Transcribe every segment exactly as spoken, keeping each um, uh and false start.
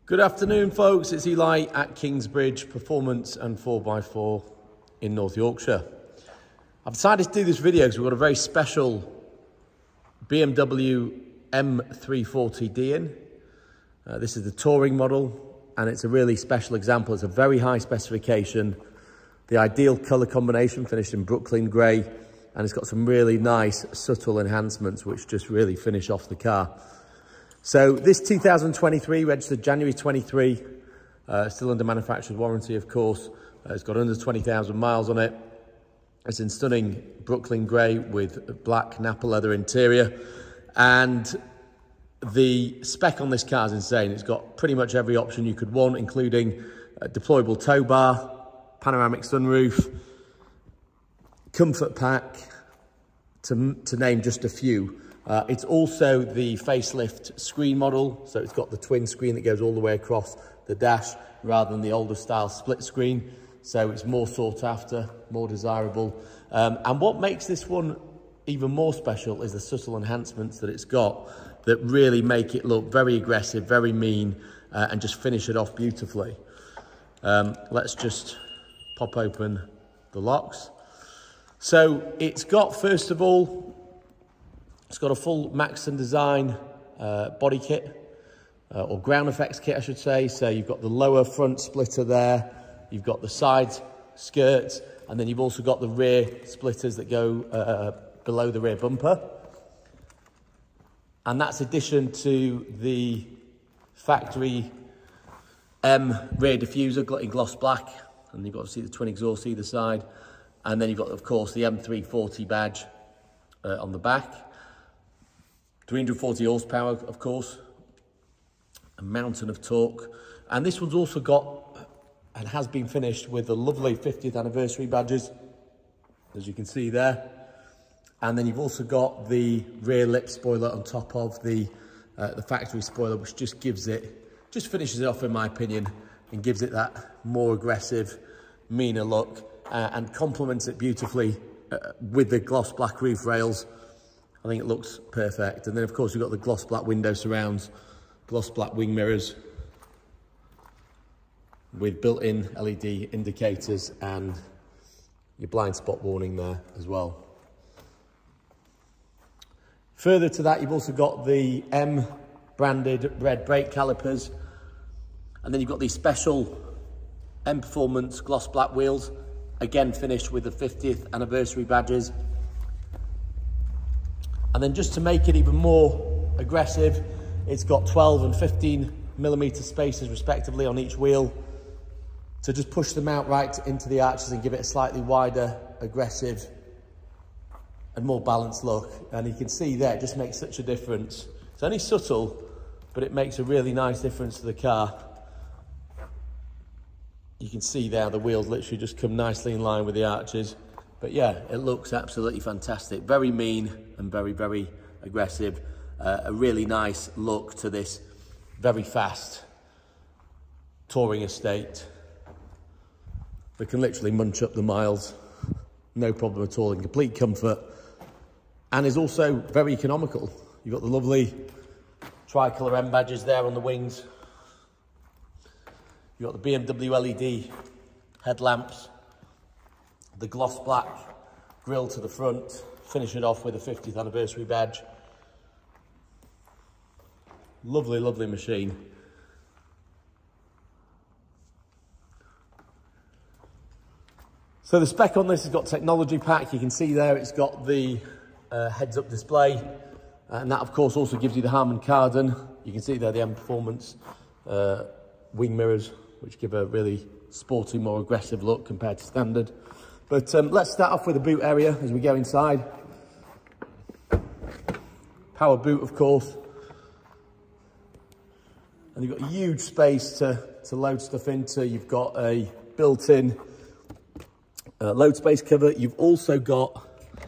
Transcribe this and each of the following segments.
Good afternoon, folks. It's Eli at Kingsbridge Performance and four by four in North Yorkshire. I've decided to do this video because we've got a very special B M W M three forty D in. Uh, this is the touring model, and it's a really special example. It's a very high specification, the ideal colour combination, finished in Brooklyn grey, and it's got some really nice subtle enhancements which just really finish off the car. So this two thousand twenty-three, registered January twenty-three, uh, still under manufacturer's warranty, of course. Uh, it's got under twenty thousand miles on it. It's in stunning Brooklyn grey with black Nappa leather interior. And the spec on this car is insane. It's got pretty much every option you could want, including a deployable tow bar, panoramic sunroof, comfort pack, to, to name just a few. Uh, it's also the facelift screen model, so it's got the twin screen that goes all the way across the dash rather than the older style split screen, so it's more sought after, more desirable. Um, and what makes this one even more special is the subtle enhancements that it's got that really make it look very aggressive, very mean, uh, and just finish it off beautifully. Um, let's just pop open the locks. So it's got, first of all, it's got a full Maxton design uh, body kit, uh, or ground effects kit, I should say. So you've got the lower front splitter there, you've got the side skirts, and then you've also got the rear splitters that go uh, below the rear bumper. And that's addition to the factory M rear diffuser in gloss black, and you've got to see the twin exhaust either side. And then you've got, of course, the M three forty badge uh, on the back. three hundred forty horsepower, of course, a mountain of torque. And this one's also got, and has been finished with the lovely fiftieth anniversary badges, as you can see there. And then you've also got the rear lip spoiler on top of the, uh, the factory spoiler, which just gives it, just finishes it off, in my opinion, and gives it that more aggressive, meaner look, uh, and complements it beautifully uh, with the gloss black roof rails. I think it looks perfect. And then, of course, you've got the gloss black window surrounds, gloss black wing mirrors with built-in L E D indicators and your blind spot warning there as well. Further to that, you've also got the M branded red brake calipers. And then you've got these special M Performance gloss black wheels, again finished with the fiftieth anniversary badges. And then just to make it even more aggressive, it's got twelve and fifteen millimeter spacers respectively on each wheel to just push them out right into the arches and give it a slightly wider, aggressive and more balanced look. And you can see there, it just makes such a difference. It's only subtle, but it makes a really nice difference to the car. You can see there, the wheels literally just come nicely in line with the arches. But yeah, it looks absolutely fantastic. Very mean and very, very aggressive. Uh, a really nice look to this very fast touring estate that can literally munch up the miles. No problem at all, in complete comfort. And is also very economical. You've got the lovely tricolour M badges there on the wings. You've got the B M W L E D headlamps, the gloss black grille to the front, finish it off with a fiftieth anniversary badge. Lovely, lovely machine. So the spec on this has got technology pack. You can see there it's got the uh, heads-up display, and that of course also gives you the Harman Kardon. You can see there the M Performance uh, wing mirrors, which give a really sporty, more aggressive look compared to standard. But um, let's start off with the boot area as we go inside. Power boot, of course. And you've got a huge space to, to load stuff into. You've got a built-in uh, load space cover. You've also got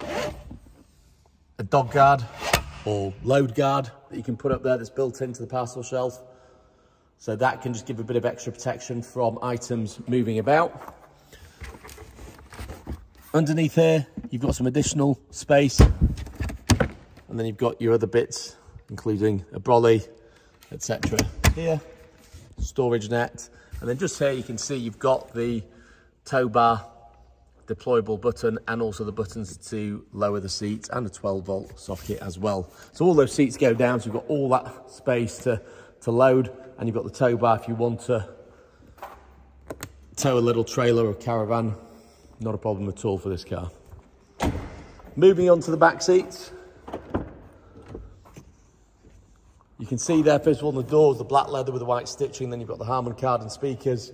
a dog guard or load guard that you can put up there that's built into the parcel shelf. So that can just give a bit of extra protection from items moving about. Underneath here, you've got some additional space. And then you've got your other bits, including a brolly, et cetera. Here, storage net. And then just here you can see you've got the tow bar deployable button and also the buttons to lower the seats and a twelve volt socket as well. So all those seats go down, so you've got all that space to, to load, and you've got the tow bar if you want to tow a little trailer or caravan. Not a problem at all for this car. Moving on to the back seats. You can see there, first of all, on the doors, the black leather with the white stitching, then you've got the Harman Kardon speakers.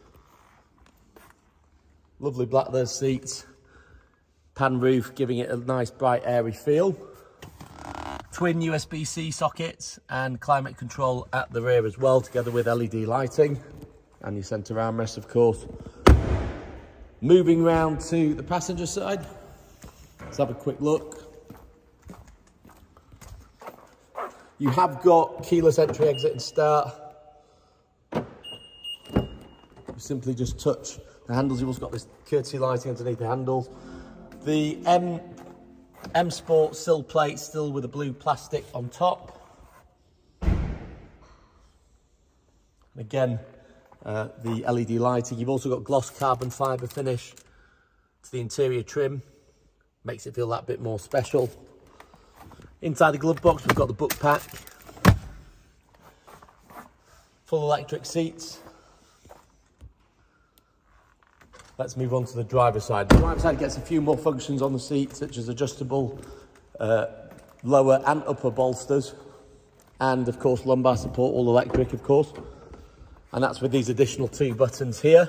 Lovely black leather seats. Pan roof, giving it a nice, bright, airy feel. Twin U S B C sockets and climate control at the rear as well, together with L E D lighting. And your centre armrest, of course. Moving round to the passenger side. Let's have a quick look. You have got keyless entry, exit and start. You simply just touch the handles. You've also got this courtesy lighting underneath the handles. The M, M Sport sill plate still with a blue plastic on top. And again, uh, the L E D lighting. You've also got gloss carbon fibre finish to the interior trim. Makes it feel that bit more special. Inside the glove box, we've got the book pack. Full electric seats. Let's move on to the driver's side. The driver's side gets a few more functions on the seat, such as adjustable uh, lower and upper bolsters. And of course, lumbar support, all electric, of course. And that's with these additional two buttons here.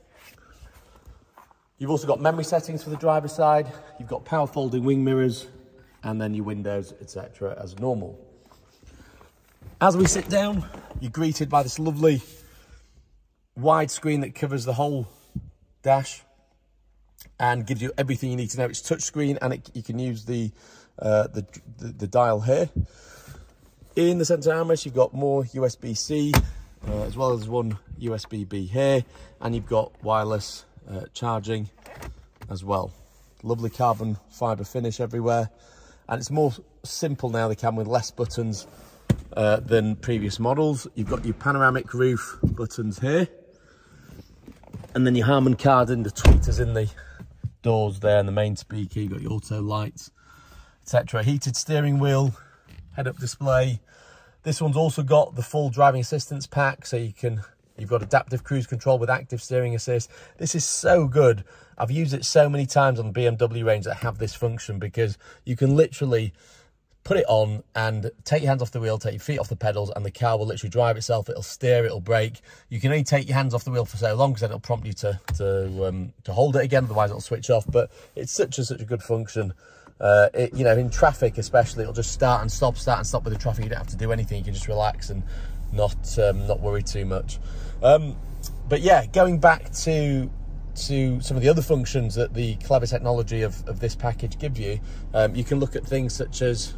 You've also got memory settings for the driver's side. You've got power folding wing mirrors, and then your windows, et cetera, as normal. As we sit down, you're greeted by this lovely wide screen that covers the whole dash and gives you everything you need to know. It's touchscreen, and it, you can use the, uh, the, the the dial here. In the centre armrest, you've got more U S B C, uh, as well as one U S B B here, and you've got wireless uh, charging as well. Lovely carbon fibre finish everywhere. And it's more simple now, they come with less buttons uh, than previous models. You've got your panoramic roof buttons here. And then your Harman Kardon, the tweeters in the doors there, and the main speaker. You've got your auto lights, et cetera. Heated steering wheel, head-up display. This one's also got the full driving assistance pack, so you can, you've got adaptive cruise control with active steering assist. This is so good. I've used it so many times on the B M W range that have this function, because you can literally put it on and take your hands off the wheel, take your feet off the pedals, and the car will literally drive itself. It'll steer, it'll brake. You can only take your hands off the wheel for so long, because then it'll prompt you to to um, to hold it again, otherwise it'll switch off. But it's such a such a good function. Uh, it, you know, in traffic especially, it'll just start and stop, start and stop with the traffic. You don't have to do anything. You can just relax and not um, not worry too much. Um, but yeah, going back to to some of the other functions that the clever technology of, of this package gives you, um, you can look at things such as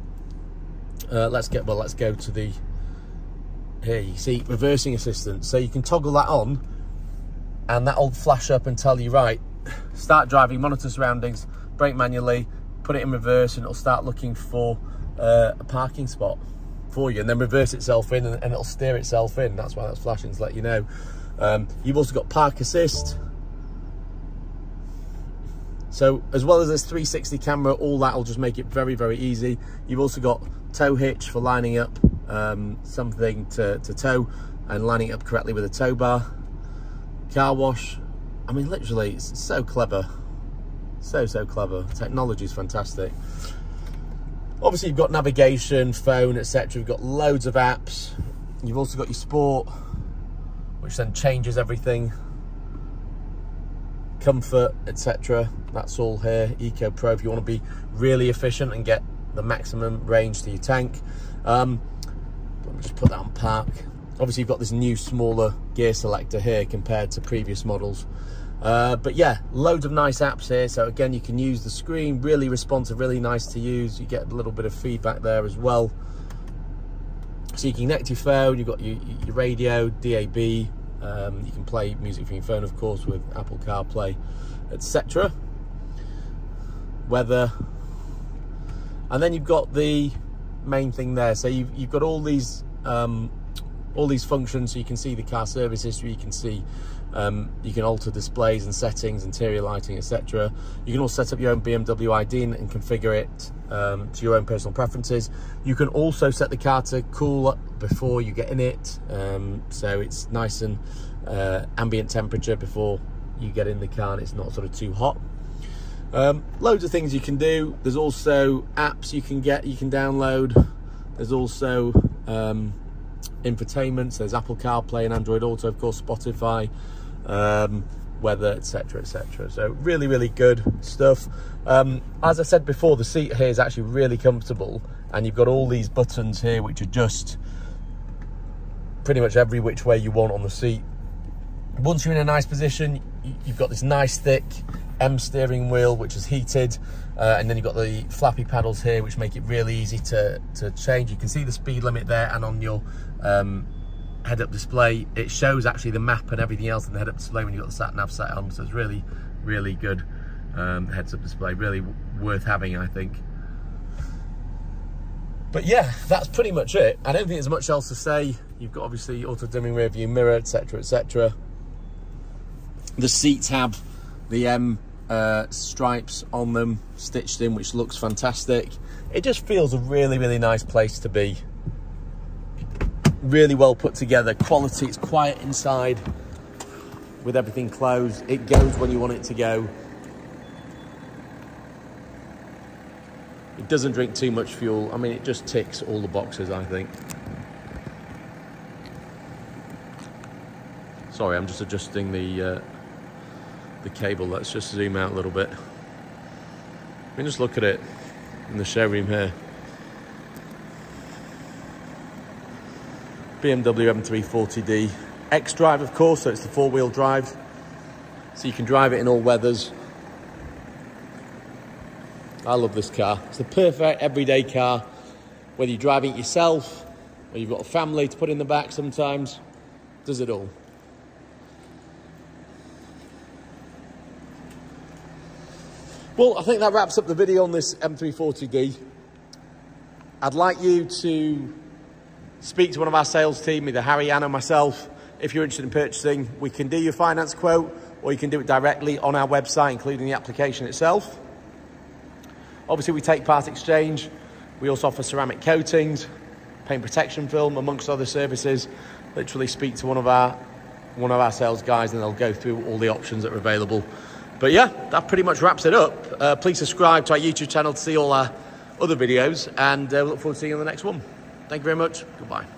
uh, let's get well let's go to the here you see reversing assistance. So you can toggle that on, and that'll flash up and tell you, right, start driving, monitor surroundings, brake manually, put it in reverse, and it'll start looking for uh, a parking spot for you, and then reverse itself in, and, and it'll steer itself in. That's why that's flashing, to let you know. Um, you've also got park assist. So as well as this three sixty camera, all that will just make it very, very easy. You've also got tow hitch for lining up um, something to, to tow and lining it up correctly with a tow bar. Car wash. I mean, literally, it's so clever. So, so clever. Technology is fantastic. Obviously, you've got navigation, phone, et cetera. You've got loads of apps. You've also got your sport, which then changes everything. Comfort, et cetera. That's all here. Eco Pro, if you want to be really efficient and get the maximum range to your tank. Um, let me just put that on park. Obviously, you've got this new smaller gear selector here compared to previous models. Uh, but yeah, loads of nice apps here. So again, you can use the screen, really responsive, really nice to use. You get a little bit of feedback there as well. So you can connect your phone, you've got your, your radio, D A B. Um, you can play music from your phone, of course, with Apple CarPlay, et cetera. Weather. And then you've got the main thing there. So you've, you've got all these um, all these functions, so you can see the car service history, you can see, um, you can alter displays and settings, interior lighting, et cetera. You can also set up your own B M W I D and configure it um, to your own personal preferences. You can also set the car to cool up before you get in it, um, so it's nice and uh, ambient temperature before you get in the car and it's not sort of too hot. Um, loads of things you can do. There's also apps you can get, you can download. There's also um, infotainment, so there's Apple CarPlay and Android Auto, of course, Spotify, um, weather, et cetera, et cetera. So really, really good stuff. Um, as I said before, the seat here is actually really comfortable, and you've got all these buttons here which adjust pretty much every which way you want on the seat. Once you're in a nice position, you've got this nice thick M steering wheel which is heated, uh, and then you've got the flappy paddles here which make it really easy to, to change. You can see the speed limit there, and on your um, head-up display it shows actually the map and everything else in the head-up display when you've got the sat-nav set on, so it's really, really good um, heads-up display, really worth having, I think. But yeah, that's pretty much it. I don't think there's much else to say. You've got obviously auto-dimming rear view mirror, et cetera, et cetera. The seats have the M uh, stripes on them stitched in, which looks fantastic. It just feels a really, really nice place to be. Really well put together. Quality, it's quiet inside with everything closed. It goes when you want it to go. It doesn't drink too much fuel. I mean, it just ticks all the boxes, I think. Sorry, I'm just adjusting the uh, the cable. Let's just zoom out a little bit. I mean, just look at it in the showroom here. B M W M three forty D X-Drive, of course, so it's the four-wheel drive, so you can drive it in all weathers. I love this car. It's the perfect everyday car, whether you're driving it yourself or you've got a family to put in the back sometimes. Does it all. Well, I think that wraps up the video on this M three forty D. I'd like you to speak to one of our sales team, either Harry, Anna, or myself. If you're interested in purchasing, we can do your finance quote, or you can do it directly on our website, including the application itself. Obviously, we take part exchange. We also offer ceramic coatings, paint protection film, amongst other services. Literally speak to one of our one of our sales guys and they'll go through all the options that are available. But yeah, that pretty much wraps it up. Uh, please subscribe to our YouTube channel to see all our other videos, and uh, we look forward to seeing you on the next one. Thank you very much. Goodbye.